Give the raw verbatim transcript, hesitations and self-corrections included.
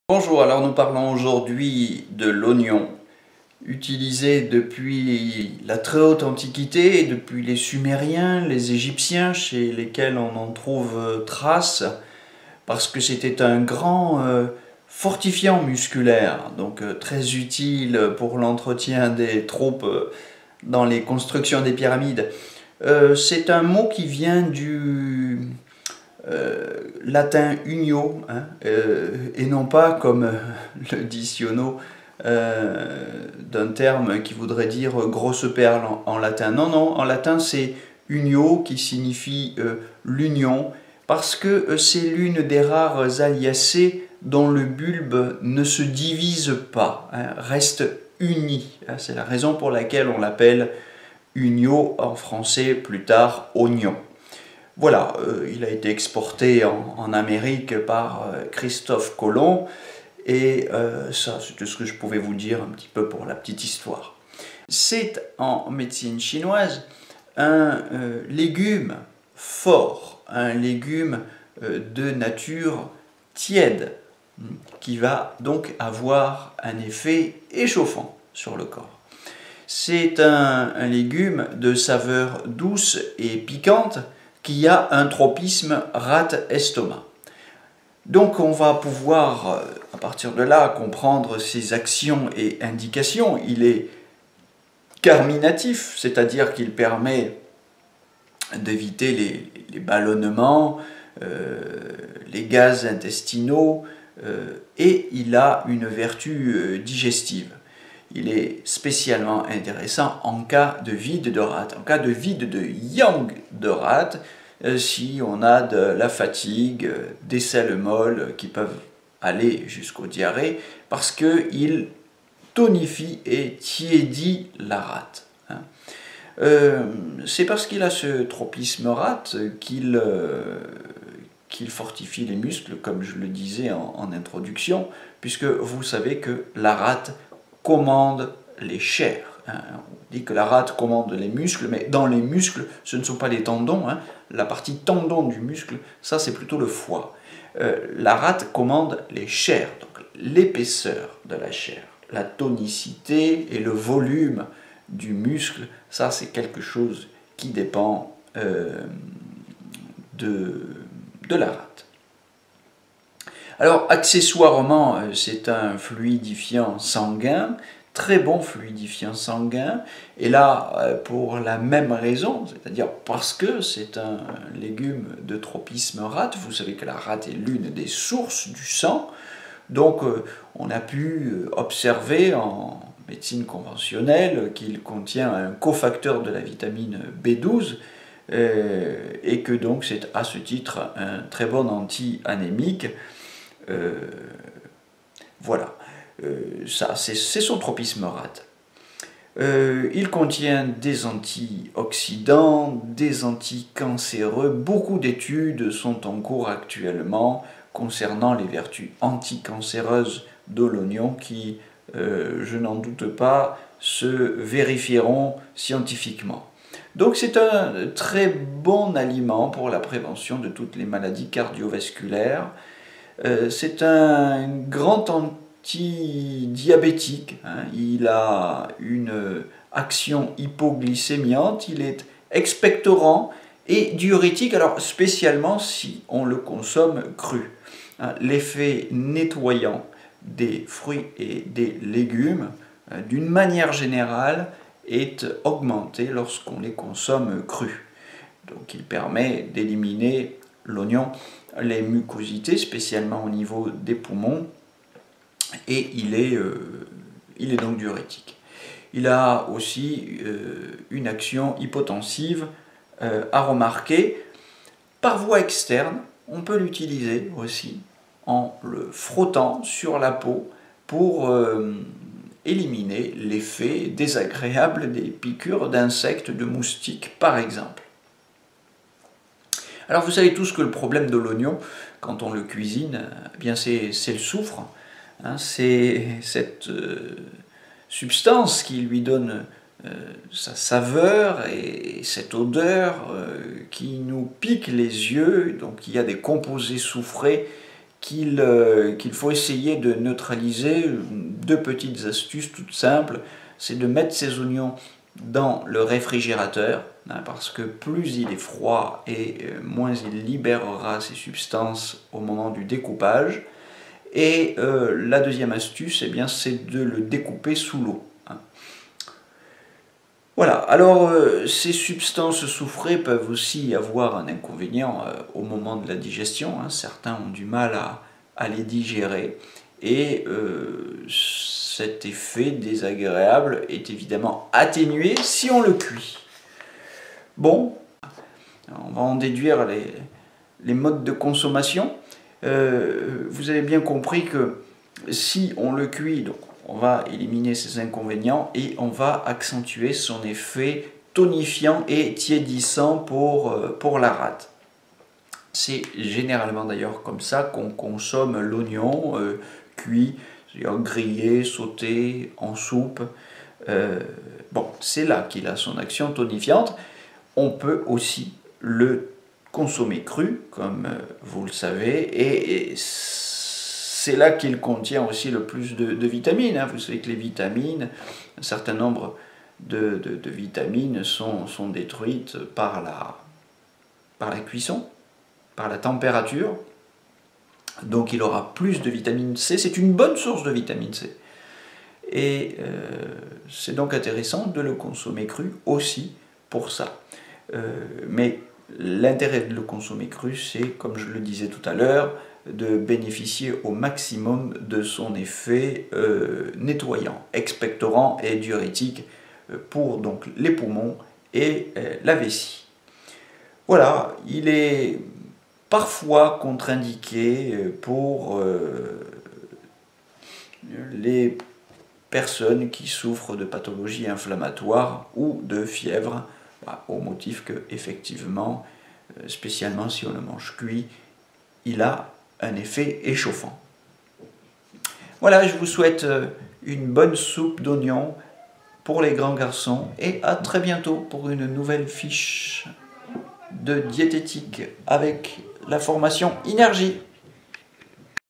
Bonjour, alors nous parlons aujourd'hui de l'oignon, utilisé depuis la très haute antiquité, depuis les Sumériens, les Égyptiens, chez lesquels on en trouve trace, parce que c'était un grand euh, fortifiant musculaire, donc euh, très utile pour l'entretien des troupes euh, dans les constructions des pyramides. Euh, c'est un mot qui vient du Euh, latin unio, hein, euh, et non pas comme euh, le dictionno euh, d'un terme qui voudrait dire grosse perle en, en latin. Non, non, en latin c'est unio qui signifie euh, l'union, parce que euh, c'est l'une des rares aliacées dont le bulbe ne se divise pas, hein, reste uni. Hein, c'est la raison pour laquelle on l'appelle unio en français, plus tard oignon. Voilà, euh, il a été exporté en, en Amérique par euh, Christophe Colomb, et euh, ça, c'est tout ce que je pouvais vous dire un petit peu pour la petite histoire. C'est en médecine chinoise un euh, légume fort, un légume euh, de nature tiède, qui va donc avoir un effet échauffant sur le corps. C'est un, un légume de saveur douce et piquante, qui a un tropisme rate-estomac. Donc on va pouvoir, à partir de là, comprendre ses actions et indications. Il est carminatif, c'est-à-dire qu'il permet d'éviter les, les ballonnements, euh, les gaz intestinaux, euh, et il a une vertu euh, digestive. Il est spécialement intéressant en cas de vide de rate, en cas de vide de yang de rate, euh, si on a de la fatigue, euh, des selles molles qui peuvent aller jusqu'au diarrhée, parce qu'il tonifie et tiédit la rate. Hein. Euh, c'est parce qu'il a ce tropisme rate qu'il euh, qu'il fortifie les muscles, comme je le disais en, en introduction, puisque vous savez que la rate commande les chairs. Hein. On dit que la rate commande les muscles, mais dans les muscles, ce ne sont pas les tendons. Hein. La partie tendon du muscle, ça c'est plutôt le foie. Euh, la rate commande les chairs, donc l'épaisseur de la chair, la tonicité et le volume du muscle, ça c'est quelque chose qui dépend euh, de, de la rate. Alors, accessoirement, c'est un fluidifiant sanguin, très bon fluidifiant sanguin, et là, pour la même raison, c'est-à-dire parce que c'est un légume de tropisme rate, vous savez que la rate est l'une des sources du sang, donc on a pu observer en médecine conventionnelle qu'il contient un cofacteur de la vitamine B douze, euh, et que donc c'est à ce titre un très bon anti-anémique. Euh, voilà, euh, ça c'est son tropisme rate. Euh, il contient des antioxydants, des anticancéreux. Beaucoup d'études sont en cours actuellement concernant les vertus anticancéreuses de l'oignon qui, euh, je n'en doute pas, se vérifieront scientifiquement. Donc c'est un très bon aliment pour la prévention de toutes les maladies cardiovasculaires. Euh, c'est un grand antidiabétique, hein. Il a une action hypoglycémiante, il est expectorant et diurétique, alors spécialement si on le consomme cru. Hein, l'effet nettoyant des fruits et des légumes, hein, d'une manière générale, est augmenté lorsqu'on les consomme crus. Donc il permet d'éliminer l'oignon, les mucosités, spécialement au niveau des poumons, et il est, euh, il est donc diurétique. Il a aussi euh, une action hypotensive euh, à remarquer. Par voie externe, on peut l'utiliser aussi en le frottant sur la peau pour euh, éliminer l'effet désagréable des piqûres d'insectes, de moustiques par exemple. Alors vous savez tous que le problème de l'oignon, quand on le cuisine, eh bien c'est le soufre. Hein, c'est cette euh, substance qui lui donne euh, sa saveur et cette odeur euh, qui nous pique les yeux. Donc il y a des composés soufrés qu'il euh, qu'il faut essayer de neutraliser. Deux petites astuces toutes simples, c'est de mettre ces oignons dans le réfrigérateur, hein, parce que plus il est froid et euh, moins il libérera ses substances au moment du découpage. Et euh, la deuxième astuce, eh bien, c'est de le découper sous l'eau. Hein. Voilà, alors euh, ces substances soufrées peuvent aussi avoir un inconvénient euh, au moment de la digestion. Hein. Certains ont du mal à, à les digérer et euh, cet effet désagréable est évidemment atténué si on le cuit. Bon, on va en déduire les, les modes de consommation. Euh, vous avez bien compris que si on le cuit, donc on va éliminer ses inconvénients et on va accentuer son effet tonifiant et tiédissant pour, pour la rate. C'est généralement d'ailleurs comme ça qu'on consomme l'oignon euh, cuit, c'est-à-dire grillé, sauté, en soupe. Euh, bon, c'est là qu'il a son action tonifiante. On peut aussi le consommer cru, comme vous le savez, et, et c'est là qu'il contient aussi le plus de, de vitamines. Hein. Vous savez que les vitamines, un certain nombre de, de, de vitamines sont, sont détruites par la, par la cuisson, par la température. Donc il aura plus de vitamine C. C'est une bonne source de vitamine C. Et euh, c'est donc intéressant de le consommer cru aussi pour ça. Euh, mais l'intérêt de le consommer cru, c'est, comme je le disais tout à l'heure, de bénéficier au maximum de son effet euh, nettoyant, expectorant et diurétique pour donc les poumons et euh, la vessie. Voilà, il est parfois contre-indiqué pour euh, les personnes qui souffrent de pathologies inflammatoires ou de fièvre, bah, au motif que, effectivement, spécialement si on le mange cuit, il a un effet échauffant. Voilà, je vous souhaite une bonne soupe d'oignons pour les grands garçons et à très bientôt pour une nouvelle fiche de diététique avec la formation Inergie.